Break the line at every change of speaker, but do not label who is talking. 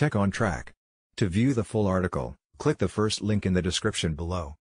Tech on Track. To view the full article, click the first link in the description below.